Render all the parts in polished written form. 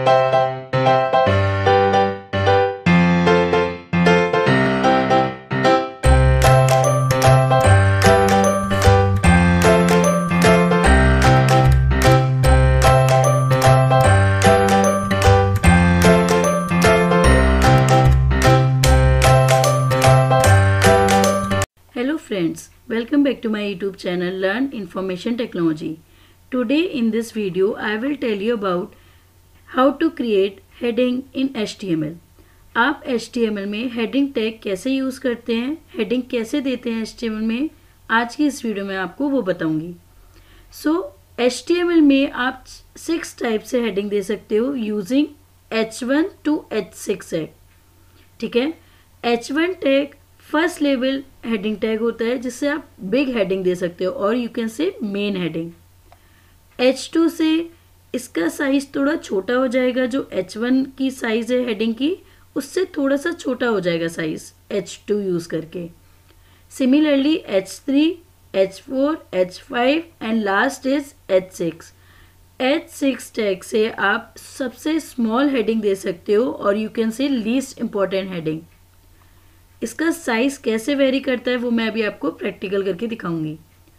Hello friends, welcome back to my YouTube channel Learn Information Technology. Today in this video I will tell you about how to create heading in HTML. आप HTML में heading tag कैसे use करते हैं, heading कैसे देते हैं HTML में, आज की इस वीडियो में आपको वो बताऊंगी. So HTML में आप 6 टाइप से heading दे सकते हो using H1 to H6 tag. ठीक है, H1 tag first level heading tag होता है जिससे आप बिग हेडिंग दे सकते हो और you can say main heading. H2 से इसका साइज थोड़ा छोटा हो जाएगा, जो H1 की साइज है हेडिंग की उससे थोड़ा सा छोटा हो जाएगा साइज H2 यूज करके. Similarly H3, H4, H5 and last is H6. H6 tag से आप सबसे स्मॉल हेडिंग दे सकते हो और you can say least important heading. इसका साइज कैसे वेरी करता है वो मैं अभी आपको प्रैक्टिकल करके दिखाऊंगी.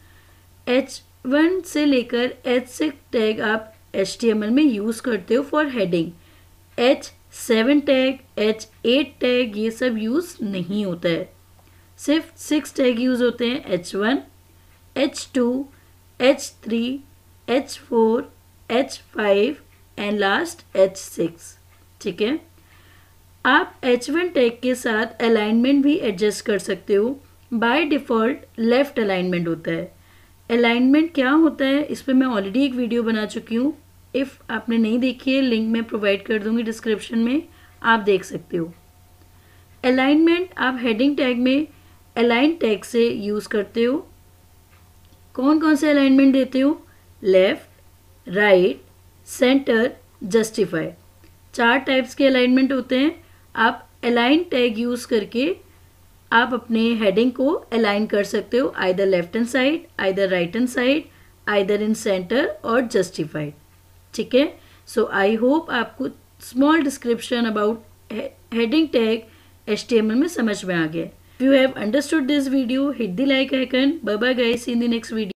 H1 से लेकर H6 टैग आप HTML में यूज करते हो for heading. H7 tag, H8 tag ये सब यूज नहीं होता है, सिर्फ 6 टैग यूज होते हैं. H1, H2, H3, H4, H5 and last H6. ठीक है, आप H1 टैग के साथ अलाइनमेंट भी एडजस्ट कर सकते हो. बाय डिफ़ॉल्ट लेफ्ट अलाइनमेंट होता है. अलाइनमेंट क्या होता है इस पर मैं ऑलरेडी एक वीडियो बना चुकी हूँ. इफ़ आपने नहीं देखी है लिंक मैं प्रोवाइड कर दूँगी डिस्क्रिप्शन में, आप देख सकते हो. अलाइनमेंट आप हेडिंग टैग में अलाइन टैग से यूज़ करते हो. कौन कौन से अलाइनमेंट देते हो? Left, right, centre, justify. 4 types के अलाइनमेंट होते हैं. आप अलाइन टैग यूज करके आप अपने हेडिंग को अलाइन कर सकते हो, either left hand side, either right hand side, either in centre और जस्टिफाइड. ठीक है, सो आई होप आपको small description about heading tag HTML में समझ में आ गया. If you have understood this video, hit the like icon. Bye bye guys, in the next video.